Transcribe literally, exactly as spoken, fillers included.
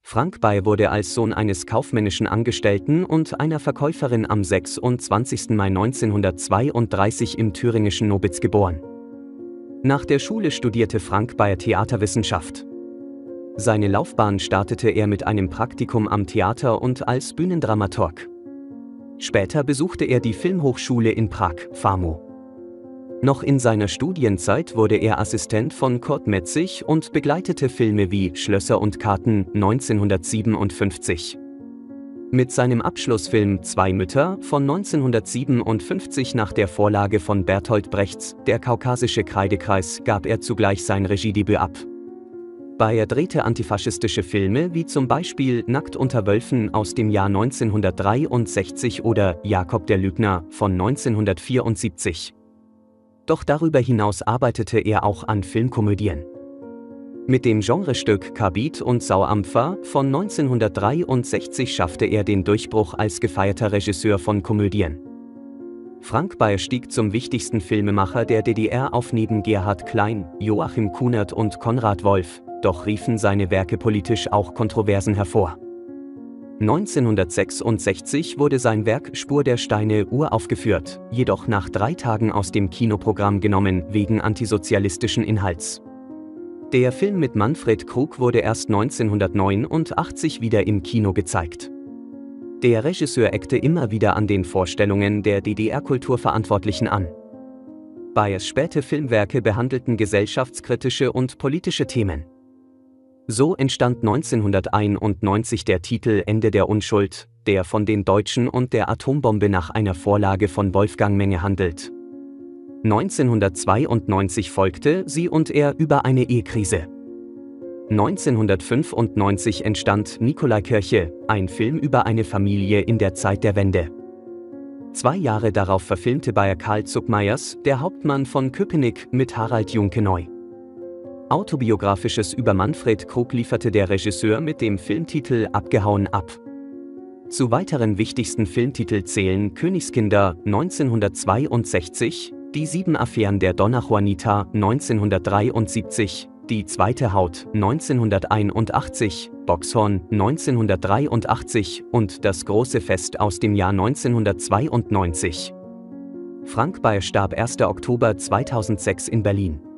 Frank Bayer wurde als Sohn eines kaufmännischen Angestellten und einer Verkäuferin am sechsundzwanzigsten Mai neunzehnhundertzweiunddreißig im thüringischen Nobitz geboren. Nach der Schule studierte Frank Bayer Theaterwissenschaft. Seine Laufbahn startete er mit einem Praktikum am Theater und als Bühnendramaturg. Später besuchte er die Filmhochschule in Prag, FAMU. Noch in seiner Studienzeit wurde er Assistent von Kurt Metzig und begleitete Filme wie Schlösser und Karten neunzehnhundertsiebenundfünfzig. Mit seinem Abschlussfilm Zwei Mütter von neunzehnhundertsiebenundfünfzig nach der Vorlage von Bertolt Brechts Der kaukasische Kreidekreis gab er zugleich sein Regiedebüt ab. Bayer drehte antifaschistische Filme wie zum Beispiel Nackt unter Wölfen aus dem Jahr neunzehnhundertdreiundsechzig oder Jakob der Lügner von neunzehnhundertvierundsiebzig. Doch darüber hinaus arbeitete er auch an Filmkomödien. Mit dem Genrestück Kabit und Sauampfer von neunzehnhundertdreiundsechzig schaffte er den Durchbruch als gefeierter Regisseur von Komödien. Frank Bayer stieg zum wichtigsten Filmemacher der D D R auf neben Gerhard Klein, Joachim Kunert und Konrad Wolf, doch riefen seine Werke politisch auch Kontroversen hervor. neunzehnhundertsechsundsechzig wurde sein Werk Spur der Steine uraufgeführt, jedoch nach drei Tagen aus dem Kinoprogramm genommen wegen antisozialistischen Inhalts. Der Film mit Manfred Krug wurde erst neunzehnhundertneunundachtzig wieder im Kino gezeigt. Der Regisseur eckte immer wieder an den Vorstellungen der D D R-Kulturverantwortlichen an. Bayers späte Filmwerke behandelten gesellschaftskritische und politische Themen. So entstand neunzehnhunderteinundneunzig der Titel Ende der Unschuld, der von den Deutschen und der Atombombe nach einer Vorlage von Wolfgang Menge handelt. neunzehnhundertzweiundneunzig folgte Sie und er über eine Ehekrise. neunzehnhundertfünfundneunzig entstand Nikolaikirche, ein Film über eine Familie in der Zeit der Wende. Zwei Jahre darauf verfilmte Bayer Karl Zuckmayers, der Hauptmann von Köpenick, mit Harald Juhnke neu. Autobiografisches über Manfred Krug lieferte der Regisseur mit dem Filmtitel Abgehauen ab. Zu weiteren wichtigsten Filmtiteln zählen Königskinder neunzehnhundertzweiundsechzig, Die sieben Affären der Donna Juanita neunzehnhundertdreiundsiebzig, Die zweite Haut neunzehnhunderteinundachtzig, Boxhorn neunzehnhundertdreiundachtzig und Das große Fest aus dem Jahr neunzehnhundertzweiundneunzig. Frank Bayer starb erster Oktober zweitausendsechs in Berlin.